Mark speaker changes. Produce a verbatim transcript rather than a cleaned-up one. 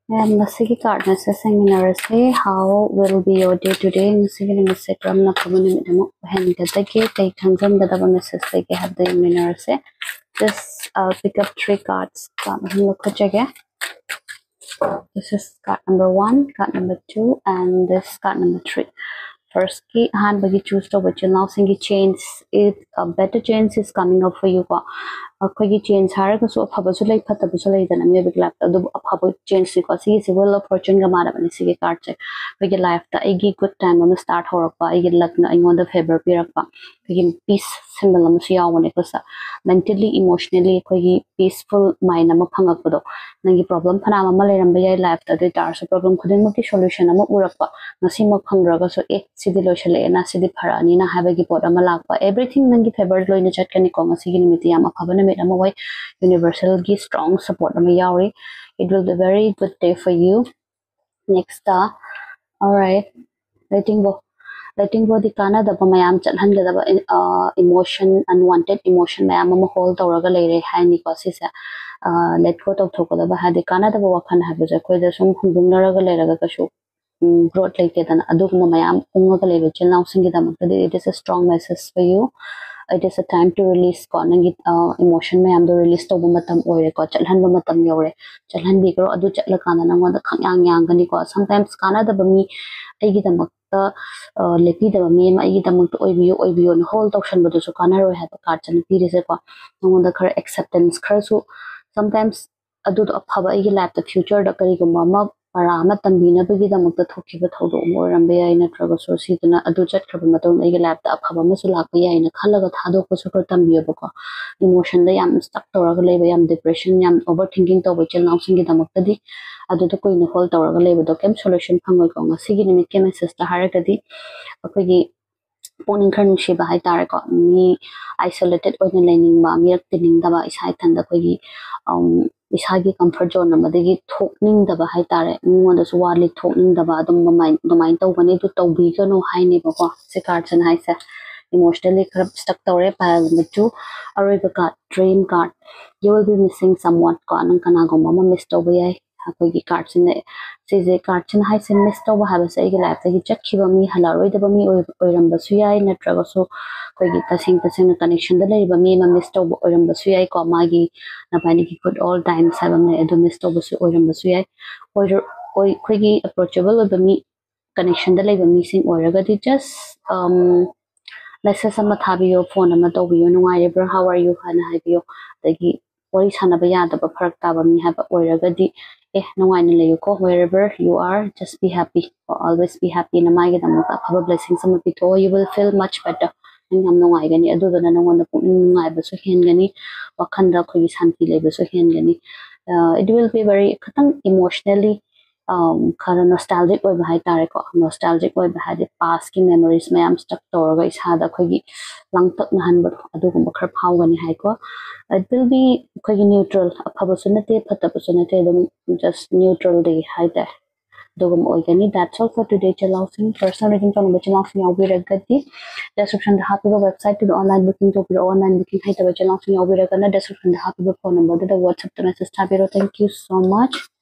Speaker 1: And Ngashigi card message seminar say how will be your day today? Ngashigi message from na community demo hand get take handsome the double message they have the seminar say. Just uh, pick up three cards. This is card number one, card number two, and this card number three. First key hand bagi choose to which now singi change is a better change is coming up for you. Akogi change haraga so aphabasu lai phatabasu lai dana me big laptop adu aphabu change ko si si will of fortune ga mara bani si card che bigi life ta igi good time am start horakpa igi luck na ingon the favor pirakpa bigi peace symbol am si yawone ko sa mentally emotionally akogi peaceful mind am phangakdo nangi problem phana am leram ba life ta de tar so problem khudin mo ki solution am urakpa ngasi mo phangraga so ek sidi loshale na sidi pharani na habagi pot am lakpa everything nangi favor loina chatkani ko ngasi gi nimiti am aphabana universal gi strong support it will be a very good day for you. Next star. All right, letting go letting go the kana da mayam chalhan ga da uh, emotion unwanted emotion mayam ma hold tawraga leire hai ni ko si sa let go to thoko da ba ha de kana da wakhan ha ba ko da sum khundung naraga leiraga ka shu growth like dan adu mayam unga ga leire chil now singi da it is a strong message for you. It is a time to release konangi uh, emotion may am the release to matam oire ko chalhan ba matam yore chalhan bi kro adu chatla kana nangon da khangyang yang gani ko sometimes kana da bami aigi da makta lepi da bami ma aigi da makta oibiyo oibiyo no whole tokshan ba so kana ro ha ka chan pi re se ko nangon da khar acceptance khar so sometimes adu da phaba aigi life the future da kari ko mama para tambina bagi da makta thoki ba thodo mo rambe ai na traga so si na adu chat khaba matong ai lab ta phaba ma su lak ai na khalaga thado ko so ko tambiyo ba ko emotion da yam stuck to raga leba yam depression yam overthinking to bachel now singi da makta di adu to ko ina hol to raga leba do kem solution phangoi ko nga sigi ni kem message ta haraka di akogi poning khar nushi ba hai tar ko ni isolated oina learning ba mi tining da ba isai tan da ko gi um isagi comfort zone amadagi thokning da ba hai tare ngonda su wali thokning da ba dum mai domai to bani tu to bi ka no hai ne ba ko se card san hai sa emotionally stuck tore pile number two arriba card dream card you will be missing someone ko anang kana go mama miss to ba yai ko gi card sin se je card sin hai sin miss to ba ha ba se gi life ta gi chak khiba mi hala roi da ba mi oiram ba su yai na tra so ko gi ta sing ta sing connection da lai ba mi ma miss to oiram ba su yai ko ma gi na pani ki good all times have am edo miss to ba su oiram ba su yai oi oi ko gi approachable ba mi connection da lai ba mi sing oiraga di just um message sama thabiyo phone ama to biyo nungai bro how are you hana habiyo dagi wari sana ba yada ba pharak ta ba mi ha ba oiraga di eh nungai na layo ko wherever you are just be happy or always be happy na mai ga dam ka phaba blessings sama pito you will feel much better ngam nungai gani adu da na ngon da nungai ba so hen gani wakhan da khoi shanti le ba so hen gani it will be very khatang emotionally um kind of nostalgic oi bahai tare ko nostalgic oi bahai the past ki memories may am stuck to ga isa da khogi langtak na han ba adu ko khar phau gani hai ko it will be khogi neutral aphaba sunate phata sunate dum just neutral day hai da dogum oi gani that's all for today chalausin personal rating from the chalausin au bi ragati description the happy website to the online booking to the online booking hai ta chalausin au bi ragana description the happy phone number to the whatsapp the message thabiro thank you so much.